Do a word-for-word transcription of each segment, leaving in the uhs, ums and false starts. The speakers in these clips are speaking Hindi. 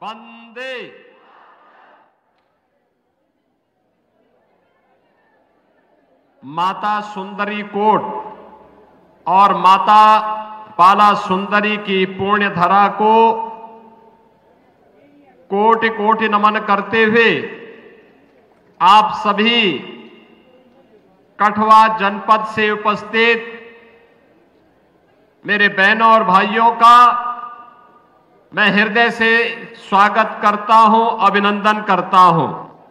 वंदे माता सुंदरी कोट और माता बाला सुंदरी की पुण्य धरा को कोटि कोटि नमन करते हुए आप सभी कठुआ जनपद से उपस्थित मेरे बहनों और भाइयों का मैं हृदय से स्वागत करता हूं, अभिनंदन करता हूं।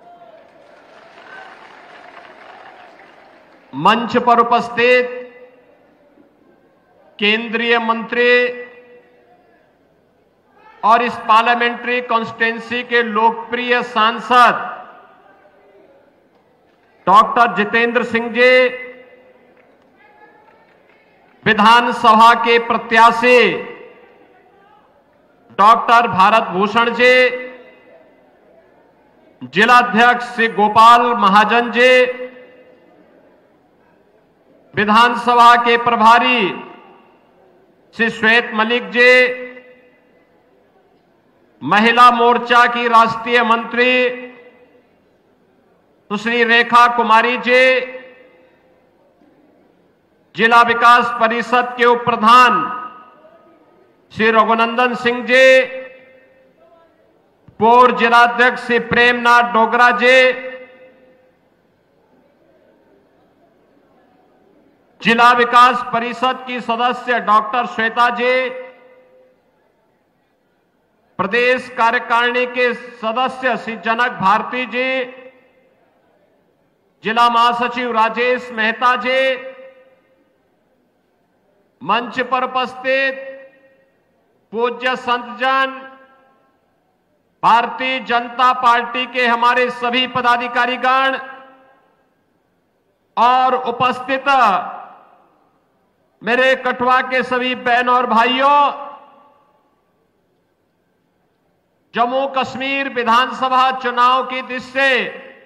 मंच पर उपस्थित केंद्रीय मंत्री और इस पार्लियामेंट्री कॉन्स्टिट्यूंसी के लोकप्रिय सांसद डॉक्टर जितेंद्र सिंह जी, विधानसभा के प्रत्याशी डॉक्टर भारत भूषण जी, जिलाध्यक्ष श्री गोपाल महाजन जी, विधानसभा के प्रभारी श्री श्वेत मलिक जी, महिला मोर्चा की राष्ट्रीय मंत्री सुश्री रेखा कुमारी जी, जिला विकास परिषद के उप प्रधान श्री रघुनंदन सिंह जी, पूर्व जिलाध्यक्ष श्री प्रेमनाथ डोगरा जी, जिला विकास परिषद की सदस्य डॉक्टर श्वेता जी, प्रदेश कार्यकारिणी के सदस्य श्री जनक भारती जी, जिला महासचिव राजेश मेहता जी, मंच पर उपस्थित पूज्य संतजन, भारतीय जनता पार्टी के हमारे सभी पदाधिकारीगण और उपस्थित मेरे कठुआ के सभी बहनों और भाइयों, जम्मू कश्मीर विधानसभा चुनाव की दृष्टि से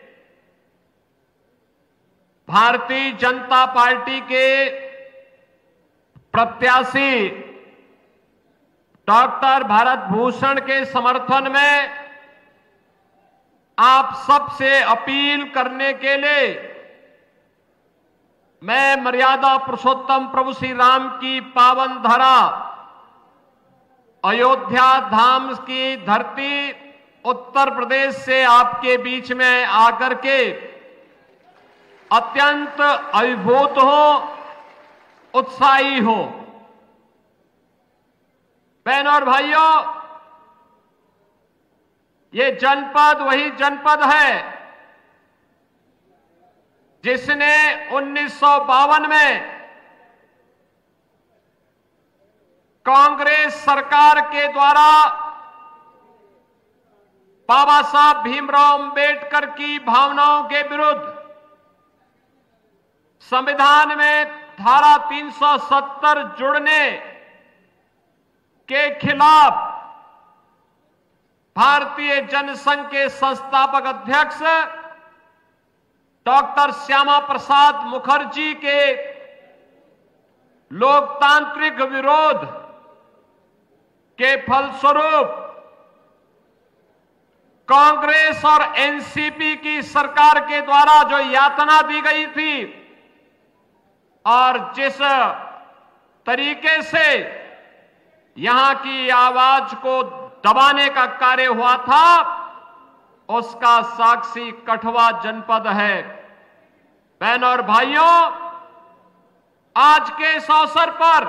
भारतीय जनता पार्टी के प्रत्याशी डॉक्टर भारत भूषण के समर्थन में आप सबसे अपील करने के लिए मैं मर्यादा पुरुषोत्तम प्रभु श्री राम की पावन धरा अयोध्या धाम की धरती उत्तर प्रदेश से आपके बीच में आकर के अत्यंत अभिभूत हो, उत्साही हो। बहनों और भाइयों, ये जनपद वही जनपद है जिसने उन्नीस सौ बावन में कांग्रेस सरकार के द्वारा बाबा साहब भीमराव अंबेडकर की भावनाओं के विरुद्ध संविधान में धारा तीन सौ सत्तर जुड़ने के खिलाफ भारतीय जनसंघ के संस्थापक अध्यक्ष डॉक्टर श्यामा प्रसाद मुखर्जी के लोकतांत्रिक विरोध के फलस्वरूप कांग्रेस और एनसीपी की सरकार के द्वारा जो यातना दी गई थी और जिस तरीके से यहां की आवाज को दबाने का कार्य हुआ था, उसका साक्षी कठुआ जनपद है। बहनों और भाइयों, आज के इस अवसर पर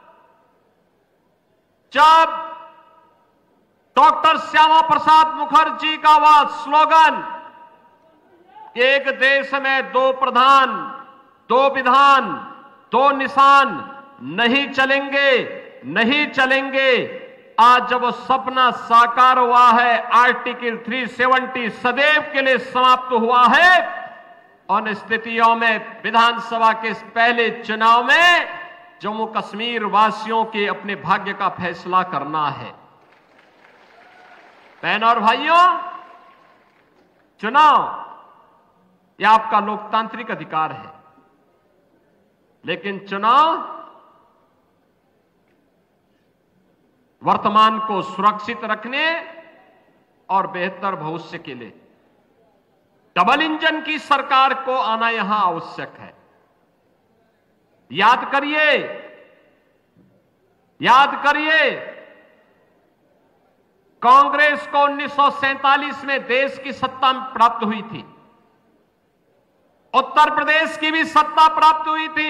जब डॉक्टर श्यामा प्रसाद मुखर्जी का वह स्लोगन एक देश में दो प्रधान, दो विधान, दो निशान नहीं चलेंगे, नहीं चलेंगे, आज जब वो सपना साकार हुआ है, आर्टिकल तीन सौ सत्तर सदैव के लिए समाप्त हुआ है, उन स्थितियों में विधानसभा के इस पहले चुनाव में जम्मू कश्मीर वासियों के अपने भाग्य का फैसला करना है। बहनों और भाइयों, चुनाव यह आपका लोकतांत्रिक अधिकार है, लेकिन चुनाव वर्तमान को सुरक्षित रखने और बेहतर भविष्य के लिए डबल इंजन की सरकार को आना यहां आवश्यक है। याद करिए, याद करिए, कांग्रेस को उन्नीस सौ सैंतालीस में देश की सत्ता प्राप्त हुई थी। उत्तर प्रदेश की भी सत्ता प्राप्त हुई थी।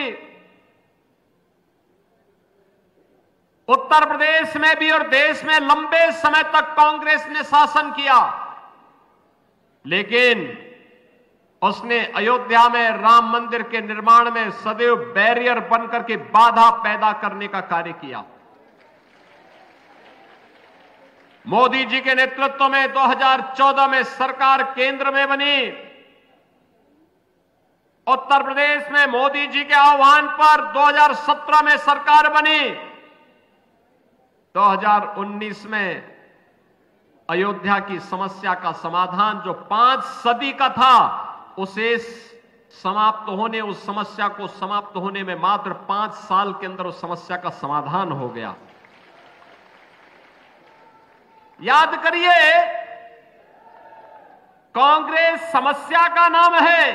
उत्तर प्रदेश में भी और देश में लंबे समय तक कांग्रेस ने शासन किया, लेकिन उसने अयोध्या में राम मंदिर के निर्माण में सदैव बैरियर बनकर के बाधा पैदा करने का कार्य किया। मोदी जी के नेतृत्व में दो हज़ार चौदह में सरकार केंद्र में बनी। उत्तर प्रदेश में मोदी जी के आह्वान पर दो हज़ार सत्रह में सरकार बनी। दो हज़ार उन्नीस में अयोध्या की समस्या का समाधान जो पांच सदी का था, उसे समाप्त होने, उस समस्या को समाप्त होने में मात्र पांच साल के अंदर उस समस्या का समाधान हो गया। याद करिए, कांग्रेस समस्या का नाम है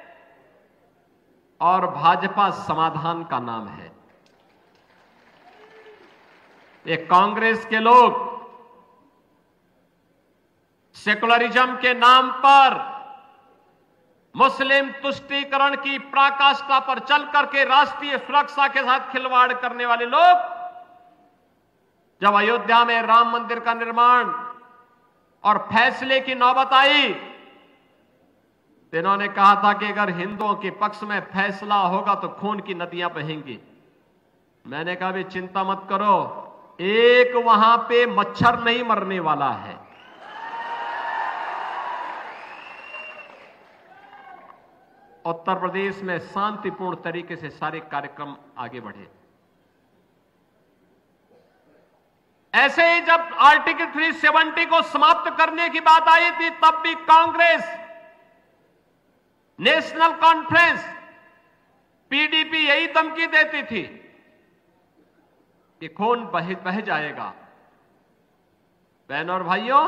और भाजपा समाधान का नाम है। ये कांग्रेस के लोग सेकुलरिज्म के नाम पर मुस्लिम तुष्टीकरण की पराकाष्ठा पर चल करके राष्ट्रीय सुरक्षा के साथ खिलवाड़ करने वाले लोग, जब अयोध्या में राम मंदिर का निर्माण और फैसले की नौबत आई, तो इन्होंने कहा था कि अगर हिंदुओं के पक्ष में फैसला होगा तो खून की नदियां बहेंगी। मैंने कहा भी चिंता मत करो, एक वहां पे मच्छर नहीं मरने वाला है। उत्तर प्रदेश में शांतिपूर्ण तरीके से सारे कार्यक्रम आगे बढ़े। ऐसे ही जब आर्टिकल तीन सौ सत्तर को समाप्त करने की बात आई थी, तब भी कांग्रेस, नेशनल कॉन्फ्रेंस, पीडीपी यही धमकी देती थी कि खून बह बह जाएगा। बहनों और भाइयों,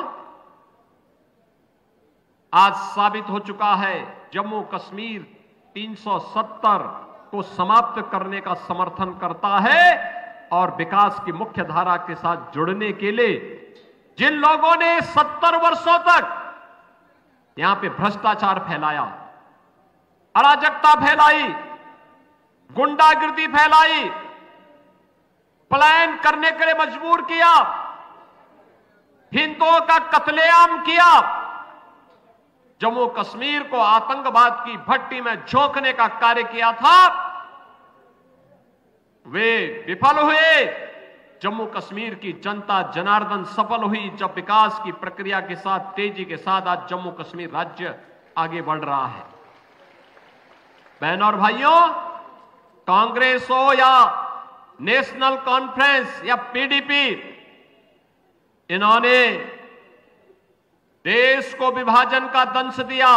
आज साबित हो चुका है, जम्मू कश्मीर तीन सौ सत्तर को समाप्त करने का समर्थन करता है और विकास की मुख्य धारा के साथ जुड़ने के लिए जिन लोगों ने सत्तर वर्षों तक यहां पे भ्रष्टाचार फैलाया, अराजकता फैलाई, गुंडागिर्दी फैलाई, पलायन करने के लिए मजबूर किया, हिंदुओं का कत्लेआम किया, जम्मू कश्मीर को आतंकवाद की भट्टी में झोंकने का कार्य किया था, वे विफल हुए। जम्मू कश्मीर की जनता जनार्दन सफल हुई जब विकास की प्रक्रिया के साथ, तेजी के साथ आज जम्मू कश्मीर राज्य आगे बढ़ रहा है। बहनों और भाइयों, कांग्रेस हो या नेशनल कॉन्फ्रेंस या पीडीपी, इन्होंने देश को विभाजन का दंश दिया,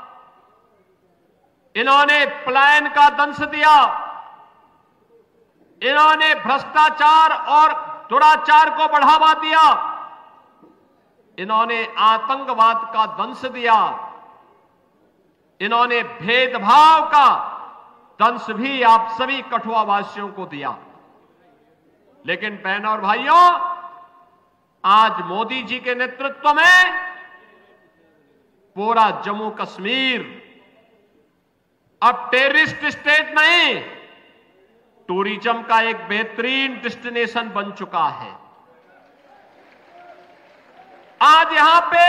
इन्होंने पलायन का दंश दिया, इन्होंने भ्रष्टाचार और दुराचार को बढ़ावा दिया, इन्होंने आतंकवाद का दंश दिया, इन्होंने भेदभाव का दंश भी आप सभी कठुआ वासियों को दिया। लेकिन बहनों और भाइयों, आज मोदी जी के नेतृत्व में पूरा जम्मू कश्मीर अब टेररिस्ट स्टेट नहीं, टूरिज्म का एक बेहतरीन डेस्टिनेशन बन चुका है। आज यहां पे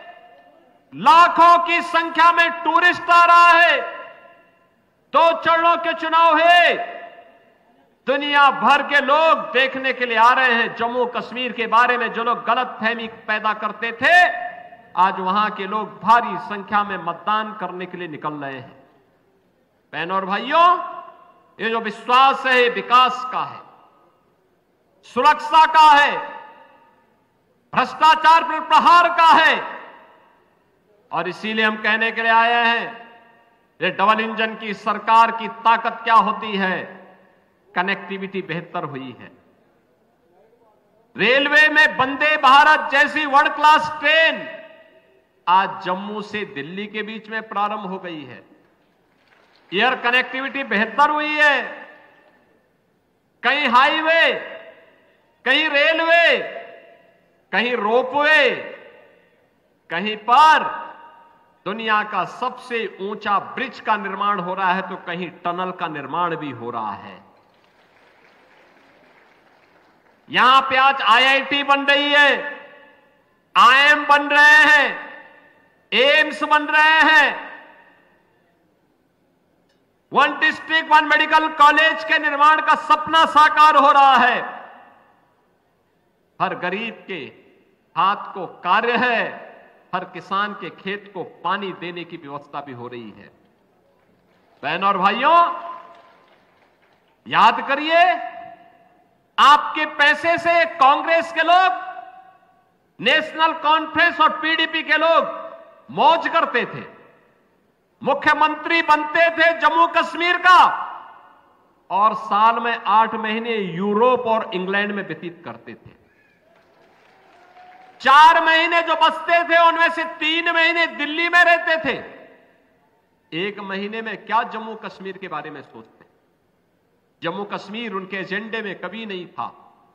लाखों की संख्या में टूरिस्ट आ रहा है। दो चरणों के चुनाव है, दुनिया भर के लोग देखने के लिए आ रहे हैं। जम्मू कश्मीर के बारे में जो लोग गलतफहमी पैदा करते थे, आज वहां के लोग भारी संख्या में मतदान करने के लिए निकल रहे हैं। बहनों और भाइयों, ये जो विश्वास है, ये विकास का है, सुरक्षा का है, भ्रष्टाचार पर प्रहार का है। और इसीलिए हम कहने के लिए आए हैं, ये डबल इंजन की सरकार की ताकत क्या होती है। कनेक्टिविटी बेहतर हुई है, रेलवे में वंदे भारत जैसी वर्ल्ड क्लास ट्रेन आज जम्मू से दिल्ली के बीच में प्रारंभ हो गई है। एयर कनेक्टिविटी बेहतर हुई है। कहीं हाईवे, कहीं रेलवे, कहीं रोपवे, कहीं पर दुनिया का सबसे ऊंचा ब्रिज का निर्माण हो रहा है, तो कहीं टनल का निर्माण भी हो रहा है। यहां पे आज आईआईटी बन रही है, आईआईएम बन रहे हैं, एम्स बन रहे हैं। One district one medical college के निर्माण का सपना साकार हो रहा है। हर गरीब के हाथ को कार्य है, हर किसान के खेत को पानी देने की व्यवस्था भी हो रही है। बहनों और भाइयों, याद करिए, आपके पैसे से कांग्रेस के लोग, नेशनल कॉन्फ्रेंस और पीडीपी के लोग मौज करते थे, मुख्यमंत्री बनते थे जम्मू कश्मीर का, और साल में आठ महीने यूरोप और इंग्लैंड में व्यतीत करते थे। चार महीने जो बचते थे उनमें से तीन महीने दिल्ली में रहते थे। एक महीने में क्या जम्मू कश्मीर के बारे में सोचते? जम्मू कश्मीर उनके एजेंडे में कभी नहीं था।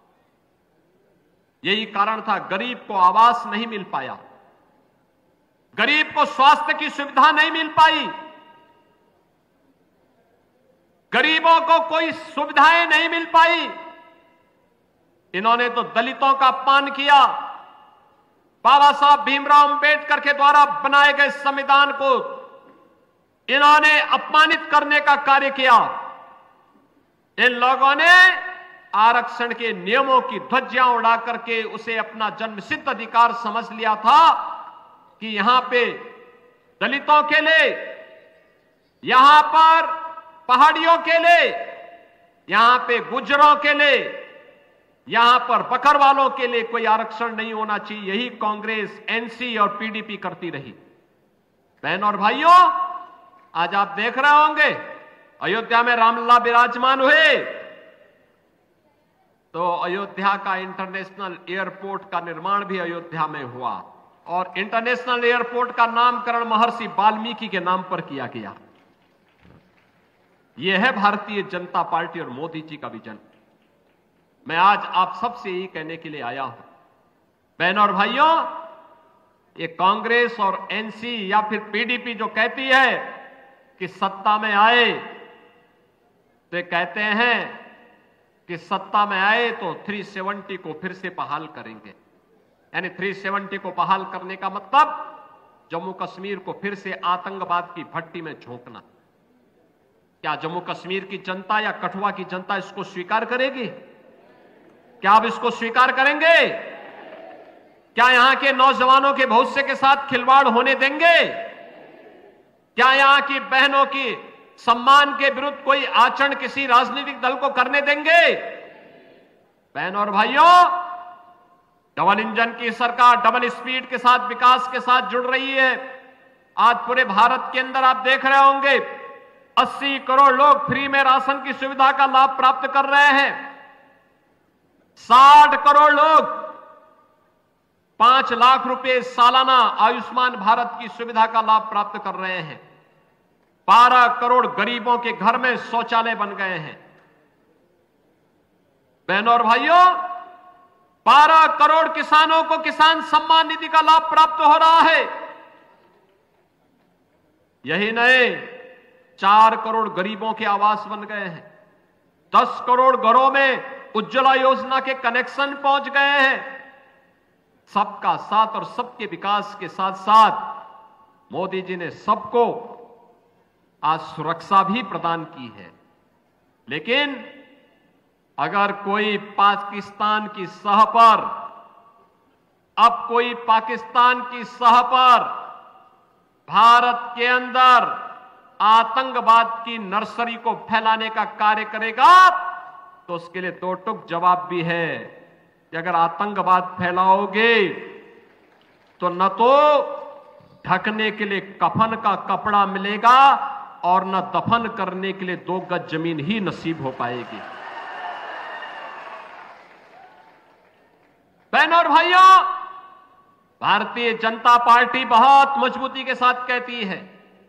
यही कारण था, गरीब को आवास नहीं मिल पाया, गरीब को स्वास्थ्य की सुविधा नहीं मिल पाई, गरीबों को कोई सुविधाएं नहीं मिल पाई। इन्होंने तो दलितों का अपमान किया। बाबा साहब भीमराव अंबेडकर के द्वारा बनाए गए संविधान को इन्होंने अपमानित करने का कार्य किया। इन लोगों ने आरक्षण के नियमों की ध्वजियां उड़ा करके उसे अपना जन्मसिद्ध अधिकार समझ लिया था कि यहां पे दलितों के लिए, यहां पर पहाड़ियों के लिए, यहां पे गुजरों के लिए, यहां पर बकरवालों के लिए कोई आरक्षण नहीं होना चाहिए। यही कांग्रेस, एनसी और पीडीपी करती रही। बहनों और भाइयों, आज आप देख रहे होंगे अयोध्या में रामलला विराजमान हुए तो अयोध्या का इंटरनेशनल एयरपोर्ट का निर्माण भी अयोध्या में हुआ, और इंटरनेशनल एयरपोर्ट का नामकरण महर्षि वाल्मीकि के नाम पर किया गया। यह है भारतीय जनता पार्टी और मोदी जी का विजन। मैं आज आप सबसे यही कहने के लिए आया हूं, बहनों और भाइयों, ये कांग्रेस और एनसी या फिर पीडीपी जो कहती है कि सत्ता में आए, तो ये कहते हैं कि सत्ता में आए तो तीन सौ सत्तर को फिर से बहाल करेंगे। यानी तीन सौ सत्तर को बहाल करने का मतलब जम्मू कश्मीर को फिर से आतंकवाद की भट्टी में झोंकना। क्या जम्मू कश्मीर की जनता या कठुआ की जनता इसको स्वीकार करेगी? क्या आप इसको स्वीकार करेंगे? क्या यहां के नौजवानों के भविष्य के साथ खिलवाड़ होने देंगे? क्या यहां की बहनों की सम्मान के विरुद्ध कोई आचरण किसी राजनीतिक दल को करने देंगे? बहनों और भाइयों, डबल इंजन की सरकार डबल स्पीड के साथ, विकास के साथ जुड़ रही है। आज पूरे भारत के अंदर आप देख रहे होंगे अस्सी करोड़ लोग फ्री में राशन की सुविधा का लाभ प्राप्त कर रहे हैं। साठ करोड़ लोग पांच लाख रुपए सालाना आयुष्मान भारत की सुविधा का लाभ प्राप्त कर रहे हैं। बारह करोड़ गरीबों के घर में शौचालय बन गए हैं। बहनों और भाइयों, बारह करोड़ किसानों को किसान सम्मान निधि का लाभ प्राप्त हो रहा है। यही नहीं, चार करोड़ गरीबों के आवास बन गए हैं। दस करोड़ घरों में उज्ज्वला योजना के कनेक्शन पहुंच गए हैं। सबका साथ और सबके विकास के साथ साथ मोदी जी ने सबको आज सुरक्षा भी प्रदान की है। लेकिन अगर कोई पाकिस्तान की सह पर, अब कोई पाकिस्तान की सह पर भारत के अंदर आतंकवाद की नर्सरी को फैलाने का कार्य करेगा, तो उसके लिए दो टुक जवाब भी है कि अगर आतंकवाद फैलाओगे तो न तो ढकने के लिए कफन का कपड़ा मिलेगा और न दफन करने के लिए दो गज जमीन ही नसीब हो पाएगी। बहनों और भाइयों, भारतीय जनता पार्टी बहुत मजबूती के साथ कहती है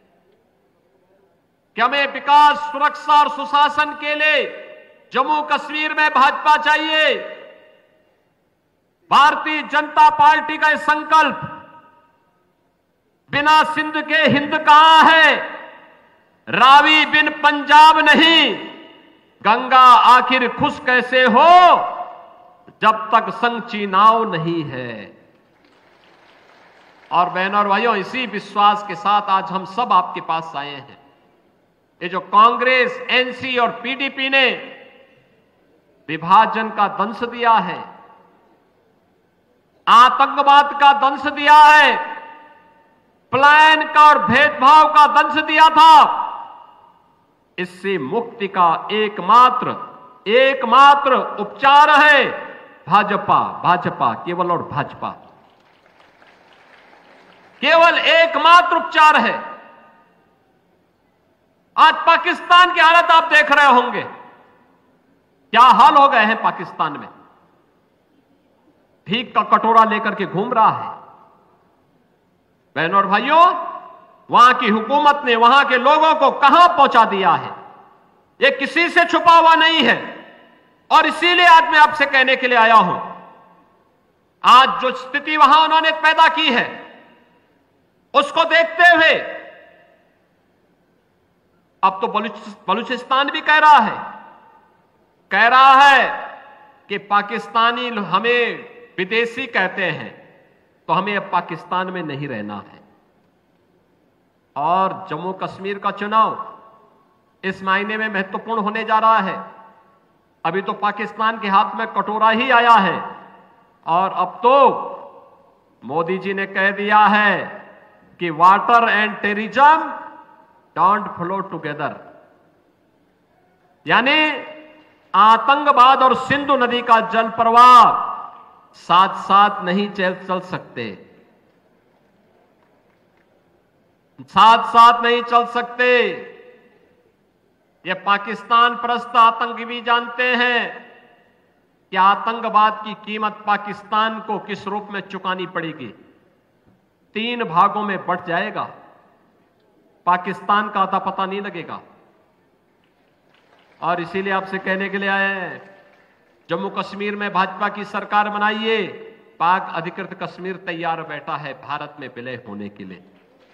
कि हमें विकास, सुरक्षा और सुशासन के लिए जम्मू कश्मीर में भाजपा चाहिए। भारतीय जनता पार्टी का यह संकल्प, बिना सिंध के हिंद कहां है, रावी बिन पंजाब नहीं, गंगा आखिर खुश कैसे हो जब तक संग चीनाव नहीं है। और बहनों और भाइयों, इसी विश्वास के साथ आज हम सब आपके पास आए हैं। ये जो कांग्रेस, एनसी और पीडीपी ने विभाजन का दंश दिया है, आतंकवाद का दंश दिया है, पलायन का और भेदभाव का दंश दिया था, इससे मुक्ति का एकमात्र एकमात्र उपचार है भाजपा, भाजपा, केवल और भाजपा, केवल एकमात्र उपचार है। आज पाकिस्तान की हालत आप देख रहे होंगे, क्या हाल हो गए हैं पाकिस्तान में। भीख का कटोरा लेकर के घूम रहा है। बहनों और भाइयों, वहां की हुकूमत ने वहां के लोगों को कहां पहुंचा दिया है, यह किसी से छुपा हुआ नहीं है। और इसीलिए आज मैं आपसे कहने के लिए आया हूं, आज जो स्थिति वहां उन्होंने पैदा की है, उसको देखते हुए अब तो बलूचिस्तान भी कह रहा है कह रहा है कि पाकिस्तानी हमें विदेशी कहते हैं, तो हमें अब पाकिस्तान में नहीं रहना है। और जम्मू कश्मीर का चुनाव इस महीने में महत्वपूर्ण होने जा रहा है। अभी तो पाकिस्तान के हाथ में कटोरा ही आया है, और अब तो मोदी जी ने कह दिया है कि water and terrorism don't flow together, यानी आतंकवाद और सिंधु नदी का जल प्रवाह साथ साथ नहीं चल चल सकते, साथ साथ नहीं चल सकते। ये पाकिस्तान परस्त आतंकी भी जानते हैं कि आतंकवाद की कीमत पाकिस्तान को किस रूप में चुकानी पड़ेगी। तीन भागों में बंट जाएगा, पाकिस्तान का अता पता नहीं लगेगा। और इसीलिए आपसे कहने के लिए आए हैं, जम्मू कश्मीर में भाजपा की सरकार बनाइए। पाक अधिकृत कश्मीर तैयार बैठा है भारत में विलय होने के लिए,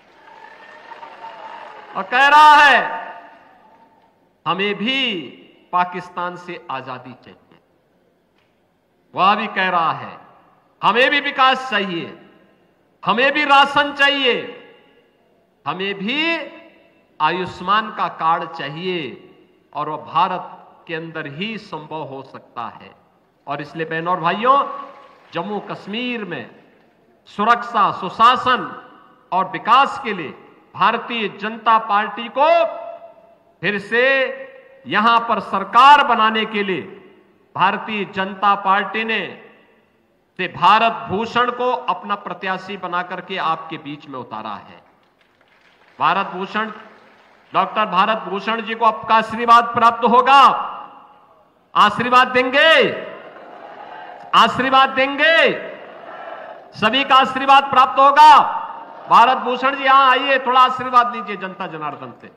और कह रहा है हमें भी पाकिस्तान से आजादी चाहिए। वह भी कह रहा है हमें भी विकास चाहिए, हमें भी राशन चाहिए, हमें भी आयुष्मान का कार्ड चाहिए, और वह भारत के अंदर ही संभव हो सकता है। और इसलिए बहनों और भाइयों, जम्मू कश्मीर में सुरक्षा, सुशासन और विकास के लिए भारतीय जनता पार्टी को फिर से यहां पर सरकार बनाने के लिए भारतीय जनता पार्टी ने से भारत भूषण को अपना प्रत्याशी बनाकर के आपके बीच में उतारा है। भारत भूषण, डॉक्टर भारत भूषण जी को आपका आशीर्वाद प्राप्त होगा। आशीर्वाद देंगे, आशीर्वाद देंगे, सभी का आशीर्वाद प्राप्त होगा। भारत भूषण जी यहां आइए, थोड़ा आशीर्वाद लीजिए जनता जनार्दन से।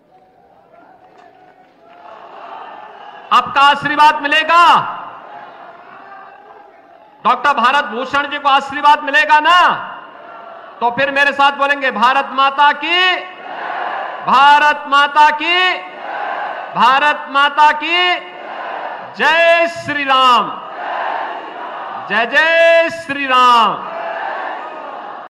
आपका आशीर्वाद मिलेगा, डॉक्टर भारत भूषण जी को आशीर्वाद मिलेगा ना, तो फिर मेरे साथ बोलेंगे भारत माता की, भारत माता की, भारत माता की जय श्री राम, जय जय श्री राम।